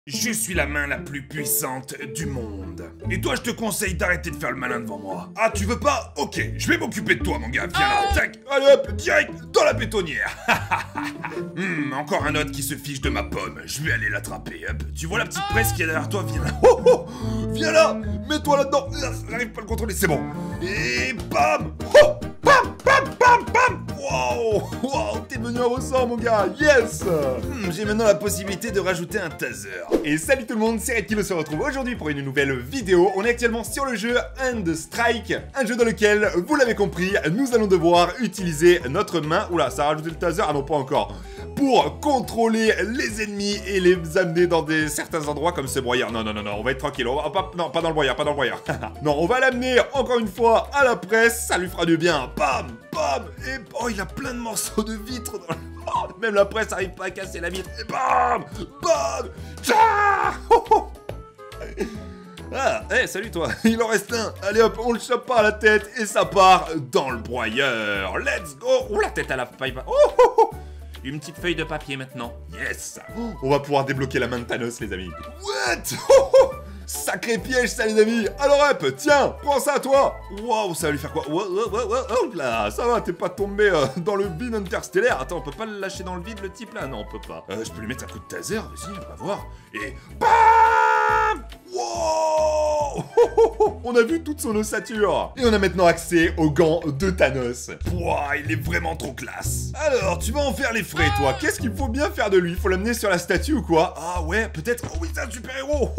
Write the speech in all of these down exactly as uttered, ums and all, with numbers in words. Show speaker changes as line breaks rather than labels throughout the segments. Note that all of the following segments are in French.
Je suis la main la plus puissante du monde. Et toi, je te conseille d'arrêter de faire le malin devant moi. Ah, tu veux pas? Ok, je vais m'occuper de toi, mon gars. Viens là, tac. Allez hop, direct dans la bétonnière. hmm, encore un autre qui se fiche de ma pomme. Je vais aller l'attraper. Hop. Tu vois la petite presse qui est derrière toi? Viens là. Oh, oh, viens là. Mets-toi là-dedans. J'arrive pas à le contrôler, c'est bon. Et bam. Oh, bam, bam, bam, bam. Wow, wow, t'es venu à ressort, mon gars. Yes. Hmm, j'ai maintenant la possibilité de rajouter un taser. Et salut tout le monde, c'est Red qui se retrouve aujourd'hui pour une nouvelle vidéo. On est actuellement sur le jeu Hand Strike, un jeu dans lequel, vous l'avez compris, nous allons devoir utiliser notre main. Oula, ça a rajouté le taser? Ah non, pas encore. Pour contrôler les ennemis et les amener dans des certains endroits comme ce broyeur. Non, non, non, non, on va être tranquille. On va pas, non, pas dans le broyeur, pas dans le broyeur. Non, on va l'amener encore une fois à la presse. Ça lui fera du bien. Bam, bam. Et oh, il a plein de morceaux de vitre dans le... Oh, même la presse n'arrive pas à casser la vitre. Et bam, bam. Tcha oh, oh. Ah, hé, hey, salut toi. Il en reste un. Allez hop, on le chope pas à la tête et ça part dans le broyeur. Let's go. Oh, la tête à la paille. Oh, oh, oh. Une petite feuille de papier maintenant. Yes. On va pouvoir débloquer la main de Thanos, les amis. What? Oh, oh. Sacré piège, ça, les amis. Alors hop, tiens, prends ça à toi. Waouh, ça va lui faire quoi? Wow, wow, wow, wow, hop là, ça va, t'es pas tombé euh, dans le vide interstellaire. Attends, on peut pas le lâcher dans le vide, le type là? Non, on peut pas. Euh, je peux lui mettre un coup de taser, vas-y, on va voir. Et bam. Wow. On a vu toute son ossature. Et on a maintenant accès aux gants de Thanos. Pouah, il est vraiment trop classe. Alors, tu vas en faire les frais, toi. Qu'est-ce qu'il faut bien faire de lui? Faut l'amener sur la statue ou quoi? Ah ouais, peut-être. Oh oui, c'est un super-héros.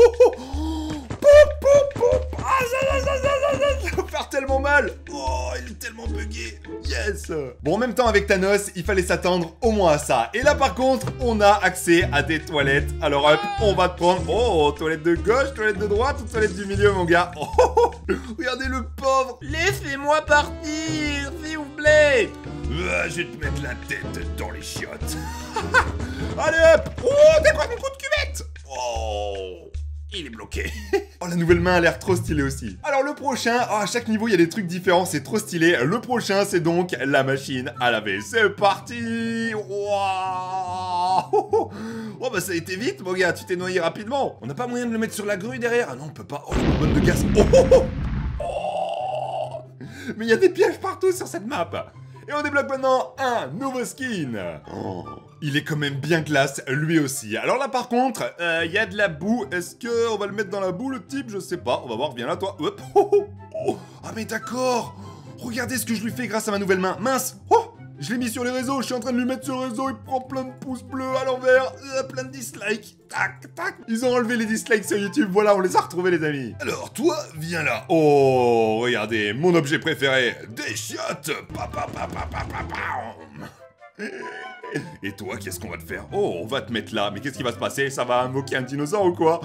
Ah, ça, ça, ça, ça, ça, ça va faire tellement mal. Oh, il est tellement bugué. Yes. Bon, en même temps, avec Thanos, il fallait s'attendre au moins à ça. Et là, par contre, on a accès à des toilettes. Alors, hop, on va te prendre... Oh, toilette de gauche, toilette de droite ou toilette du milieu, mon gars? Oh, oh, oh. Regardez le pauvre. Laissez-moi partir, s'il vous plaît. Euh, je vais te mettre la tête dans les chiottes. Allez, hop. Oh, t'as quoi, mon coup de cuvette? Oh, il est bloqué. Oh, la nouvelle main a l'air trop stylée aussi. Alors le prochain, oh, à chaque niveau il y a des trucs différents, c'est trop stylé. Le prochain c'est donc la machine à laver. C'est parti. Waouh. Oh bah ça a été vite mon gars, tu t'es noyé rapidement. On n'a pas moyen de le mettre sur la grue derrière? Ah non, on peut pas. Oh, la bonne de gaz. Oh, oh, oh. Oh. Mais il y a des pièges partout sur cette map. Et on débloque maintenant un nouveau skin. Oh, il est quand même bien classe, lui aussi. Alors là, par contre, il euh, y a de la boue. Est-ce qu'on va le mettre dans la boue, le type? Je sais pas. On va voir. Viens là, toi. Hop. Oh, oh, oh. Ah, mais d'accord. Regardez ce que je lui fais grâce à ma nouvelle main. Mince. Oh, je l'ai mis sur les réseaux. Je suis en train de lui mettre sur le réseau. Il prend plein de pouces bleus à l'envers. Euh, plein de dislikes. Tac, tac. Ils ont enlevé les dislikes sur YouTube. Voilà, on les a retrouvés, les amis. Alors, toi, viens là. Oh, regardez. Mon objet préféré. Des chiottes. Pa, pa, pa, pa, pa, pa, pa. Et toi, qu'est-ce qu'on va te faire? Oh, on va te mettre là. Mais qu'est-ce qui va se passer? Ça va moquer un dinosaure ou quoi?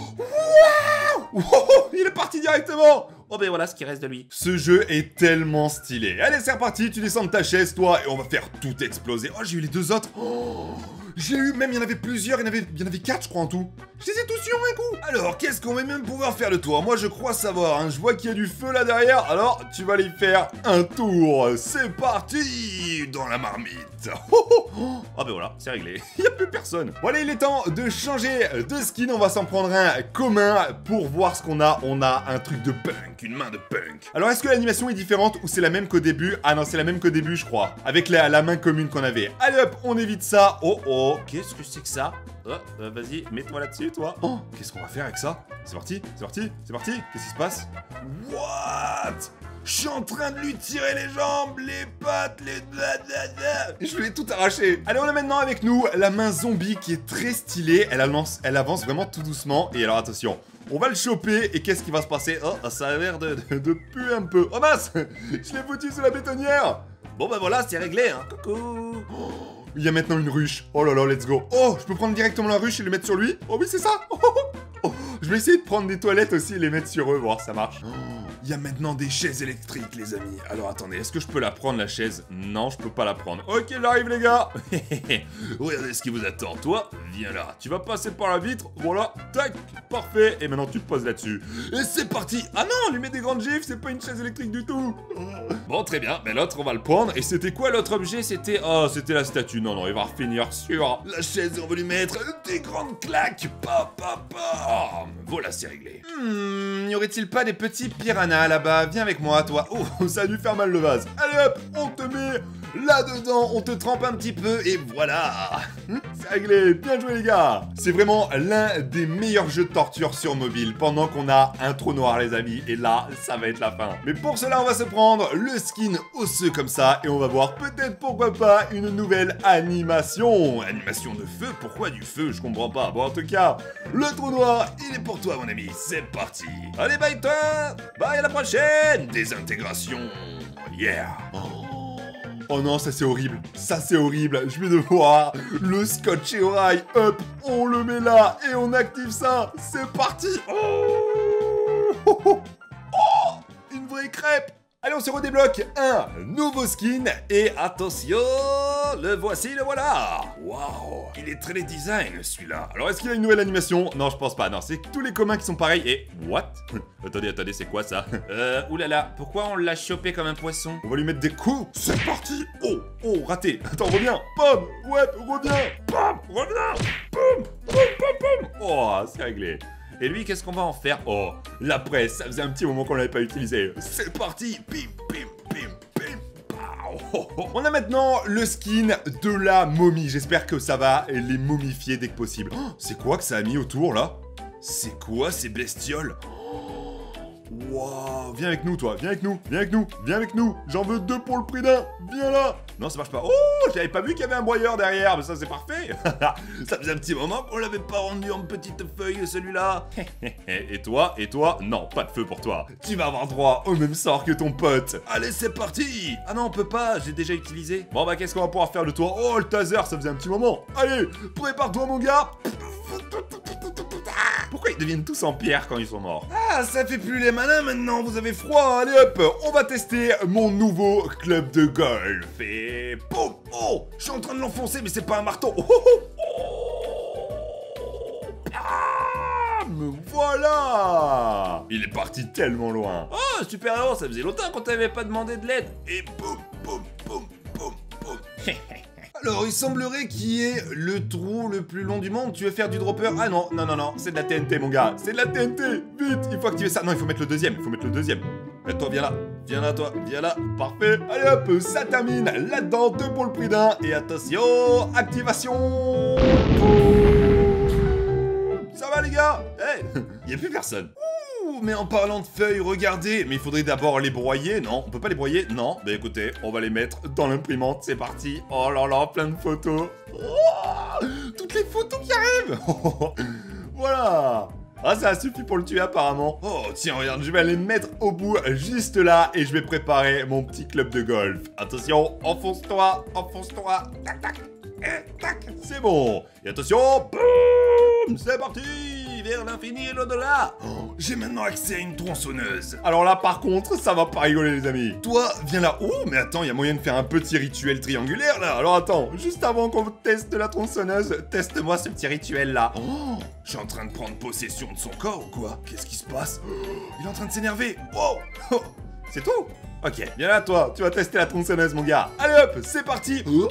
Waouh! Oh, il est parti directement. Oh ben voilà ce qui reste de lui. Ce jeu est tellement stylé. Allez, c'est reparti. Tu descends de ta chaise, toi, et on va faire tout exploser. Oh, j'ai eu les deux autres. Oh, j'ai eu, même il y en avait plusieurs. Il y en avait, il y en avait quatre, je crois, en tout. Je les ai tous eu en un coup. Alors, qu'est-ce qu'on va même pouvoir faire de toi? Moi, je crois savoir. Hein. Je vois qu'il y a du feu là derrière. Alors, tu vas aller faire un tour. C'est parti dans la marmite. Oh, oh, oh. Ah ben voilà, c'est réglé. Il n'y a plus personne. Bon allez, il est temps de changer de skin. On va s'en prendre un commun pour voir ce qu'on a. On a un truc de punk, une main de punk. Alors, est-ce que l'animation est différente ou c'est la même qu'au début? Ah non, c'est la même qu'au début, je crois. Avec la, la main commune qu'on avait. Allez hop, on évite ça. Oh oh, qu'est-ce que c'est que ça? Oh, euh, vas-y, mets-toi là-dessus, toi. Oh, qu'est-ce qu'on va faire avec ça? C'est parti, c'est parti, c'est parti. Qu'est-ce qui se passe? What? Je suis en train de lui tirer les jambes, les pattes, les... Je lui ai tout arraché. Allez, on a maintenant avec nous la main zombie qui est très stylée. Elle avance, elle avance vraiment tout doucement. Et alors, attention, on va le choper. Et qu'est-ce qui va se passer? Oh, ça a l'air de, de, de puer un peu. Oh mince, je l'ai foutu sous la bétonnière. Bon, bah voilà, c'est réglé, hein. Coucou. Oh, il y a maintenant une ruche. Oh là là, let's go. Oh, je peux prendre directement la ruche et le mettre sur lui? Oh oui, c'est ça. Oh, oh, oh. Je vais essayer de prendre des toilettes aussi et les mettre sur eux, voir si ça marche. Oh, il y a maintenant des chaises électriques, les amis. Alors attendez, est-ce que je peux la prendre, la chaise? Non, je peux pas la prendre. Ok, j'arrive, les gars. Regardez ce qui vous attend. Toi, viens là. Tu vas passer par la vitre. Voilà, tac, parfait. Et maintenant, tu te poses là-dessus. Et c'est parti. Ah non, on lui met des grandes gifles, c'est pas une chaise électrique du tout. Bon, très bien. Mais l'autre, on va le prendre. Et c'était quoi l'autre objet? C'était... Oh, c'était la statue. Non, non, il va refinir sur la chaise et on va lui mettre des grandes claques. Pa, pa, pa. Voilà, c'est réglé. Hmm, y aurait-il pas des petits piranhas là-bas? Viens avec moi, toi. Oh, ça a dû faire mal le vase. Allez hop, on te met là-dedans, on te trempe un petit peu et voilà. C'est réglé, bien joué les gars. C'est vraiment l'un des meilleurs jeux de torture sur mobile pendant qu'on a un trou noir les amis. Et là, ça va être la fin. Mais pour cela, on va se prendre le skin osseux comme ça et on va voir peut-être pourquoi pas une nouvelle animation. Animation de feu? Pourquoi du feu? Je comprends pas. Bon, en tout cas, le trou noir, il est pour toi mon ami. C'est parti. Allez, bye toi. Bye, à la prochaine. Désintégration. Yeah. Oh non, ça c'est horrible. Ça c'est horrible. Je vais devoir le scotcher au rail. Hop, on le met là et on active ça. C'est parti. Oh, oh, oh. Oh, une vraie crêpe. Allez, on se redébloque un nouveau skin. Et attention, le voici, le voilà. Waouh, il est très design celui-là. Alors, est-ce qu'il a une nouvelle animation? Non, je pense pas. Non, c'est tous les communs qui sont pareils. Et what? Attendez, attendez, c'est quoi ça? Euh, oulala, pourquoi on l'a chopé comme un poisson? On va lui mettre des coups. C'est parti. Oh, oh, raté. Attends, reviens. Pom, ouais, reviens. Pom, reviens. Pom, pom, pom, pom. Oh, c'est réglé. Et lui, qu'est-ce qu'on va en faire? Oh, la presse, ça faisait un petit moment qu'on l'avait pas utilisé. C'est parti. Pim, pim, pim, pim. Oh, oh. On a maintenant le skin de la momie. J'espère que ça va les momifier dès que possible. Oh, c'est quoi que ça a mis autour, là? C'est quoi ces bestioles? Waouh, viens avec nous toi, viens avec nous, viens avec nous, viens avec nous. J'en veux deux pour le prix d'un, viens là. Non, ça marche pas. Oh, j'avais pas vu qu'il y avait un broyeur derrière, mais ça c'est parfait. Ça faisait un petit moment qu'on l'avait pas rendu en petite feuille celui-là. Et toi, et toi, non, pas de feu pour toi. Tu vas avoir droit au même sort que ton pote. Allez, c'est parti. Ah non, on peut pas, j'ai déjà utilisé. Bon bah qu'est-ce qu'on va pouvoir faire de toi? Oh, le taser, ça faisait un petit moment. Allez, prépare-toi mon gars. Pourquoi ils deviennent tous en pierre quand ils sont morts? Ah, ça fait plus les malins maintenant, vous avez froid. Allez hop, on va tester mon nouveau club de golf. Et boum. Oh, je suis en train de l'enfoncer, mais c'est pas un marteau. Oh, oh, oh. Ah, me voilà. Il est parti tellement loin. Oh, super héros, ça faisait longtemps qu'on t'avait pas demandé de l'aide. Et boum, boum, boum, boum, boum. Alors, il semblerait qu'il y ait le trou le plus long du monde. Tu veux faire du dropper? Ah non, non, non, non, c'est de la T N T, mon gars. C'est de la T N T. Vite, il faut activer ça. Non, il faut mettre le deuxième. Il faut mettre le deuxième. Et toi, viens là. Viens là, toi. Viens là. Parfait. Allez hop, ça termine là-dedans. Deux pour le prix d'un. Et attention, activation. Ça va, les gars? Hey, il n'y a plus personne. Mais en parlant de feuilles, regardez. Mais il faudrait d'abord les broyer. Non, on peut pas les broyer. Non, bah écoutez, on va les mettre dans l'imprimante. C'est parti. Oh là là, plein de photos. Oh, toutes les photos qui arrivent. Voilà. Ah, ça suffit pour le tuer apparemment. Oh, tiens, regarde, je vais aller me mettre au bout, juste là, et je vais préparer mon petit club de golf. Attention, enfonce-toi, enfonce-toi. Tac, tac, tac. C'est bon. Et attention, boum, c'est parti. Vers l'infini et l'au-delà. Oh, j'ai maintenant accès à une tronçonneuse. Alors là, par contre, ça va pas rigoler, les amis. Toi, viens là. Oh, mais attends, il y a moyen de faire un petit rituel triangulaire, là. Alors attends, juste avant qu'on teste la tronçonneuse, teste-moi ce petit rituel, là. Oh, je suis en train de prendre possession de son corps ou quoi? Qu'est-ce qui se passe? Oh, il est en train de s'énerver. Oh, oh, c'est tout? Ok, viens là, toi. Tu vas tester la tronçonneuse, mon gars. Allez hop, c'est parti. Oh.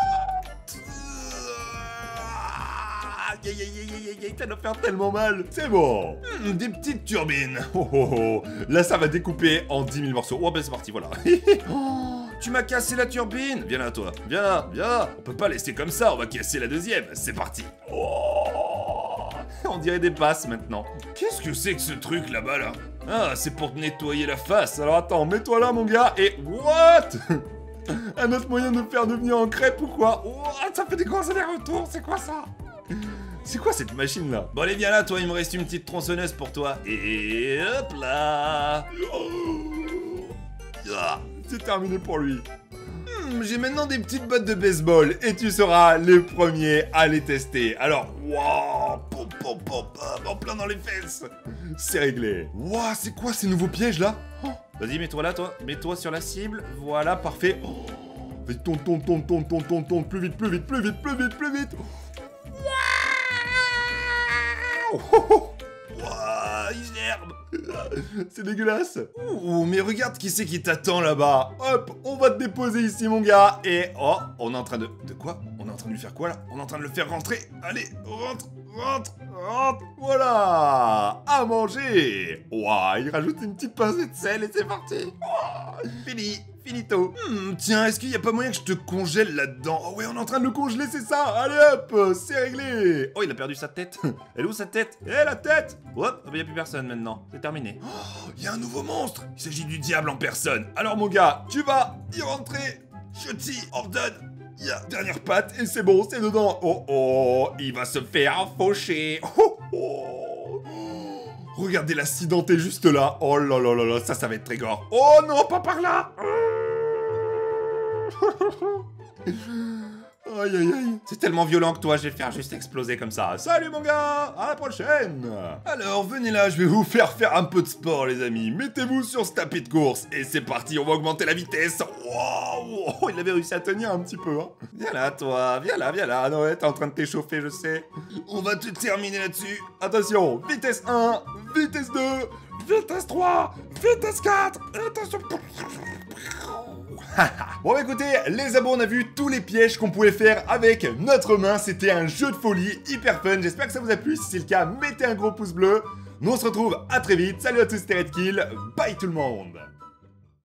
Aïe aïe aïe aïe aïe, ça doit faire tellement mal. C'est bon. Mmh, des petites turbines. Oh oh oh. Là, ça va découper en dix mille morceaux. Oh, ben c'est parti, voilà. Oh, tu m'as cassé la turbine. Viens là, toi. Viens là, viens là. On peut pas laisser comme ça, on va casser la deuxième. C'est parti. Oh, on dirait des passes maintenant. Qu'est-ce que c'est que ce truc là-bas, là? Ah, c'est pour te nettoyer la face. Alors attends, mets-toi là, mon gars, et... What? Un autre moyen de me faire devenir en crêpe ou quoi? Oh, ça fait des grands allers-retours, c'est quoi ça? C'est quoi cette machine là? Bon allez viens là toi, il me reste une petite tronçonneuse pour toi. Et hop là. Ah, c'est terminé pour lui. Hmm, j'ai maintenant des petites bottes de baseball et tu seras le premier à les tester. Alors, waouh, pom, pom, pom, en plein dans les fesses. C'est réglé. Ouah, c'est quoi ces nouveaux pièges là? Oh. Vas-y, mets-toi là, toi. Mets-toi sur la cible. Voilà, parfait. Oh. Vas-y, tourne, tourne, tourne, tourne, tourne, tourne, tourne. Plus vite, plus vite, plus vite, plus vite, plus vite. Waouh. Oh, oh. Ouah, il gerbe. C'est dégueulasse. Ouh, mais regarde qui c'est qui t'attend là-bas. Hop, on va te déposer ici, mon gars. Et oh, on est en train de... De quoi? On est en train de lui faire quoi, là? On est en train de le faire rentrer. Allez, rentre, rentre, rentre. Voilà, à manger. Ouah, il rajoute une petite pincée de sel et c'est parti. Oh, fini. Finito. Hmm, tiens, est-ce qu'il n'y a pas moyen que je te congèle là-dedans? Oh ouais, on est en train de le congeler, c'est ça. Allez hop, c'est réglé. Oh, il a perdu sa tête. Elle est où sa tête? Eh, la tête. Hop, il n'y a plus personne maintenant. C'est terminé. Oh, il y a un nouveau monstre. Il s'agit du diable en personne. Alors mon gars, tu vas y rentrer. Je t'y ordonne. Il y a dernière patte et c'est bon, c'est dedans. Oh oh, il va se faire faucher. Oh oh. Regardez l'accidenté juste là. Oh là là là là, ça, ça va être très gore. Oh non, pas par là. Aïe aïe aïe. C'est tellement violent que toi, je vais faire juste exploser comme ça. Salut mon gars, à la prochaine. Alors, venez là, je vais vous faire faire un peu de sport les amis. Mettez-vous sur ce tapis de course. Et c'est parti, on va augmenter la vitesse. Waouh, oh, il avait réussi à tenir un petit peu. Hein. Viens là toi, viens là, viens là. Non ouais, t'es en train de t'échauffer, je sais. On va te terminer là-dessus. Attention, vitesse un, vitesse deux, vitesse trois, vitesse quatre. Attention. Bon bah écoutez, les abos, on a vu tous les pièges qu'on pouvait faire avec notre main. C'était un jeu de folie hyper fun. J'espère que ça vous a plu. Si c'est le cas, mettez un gros pouce bleu. Nous on se retrouve à très vite. Salut à tous, c'était Redkill. Bye tout le monde.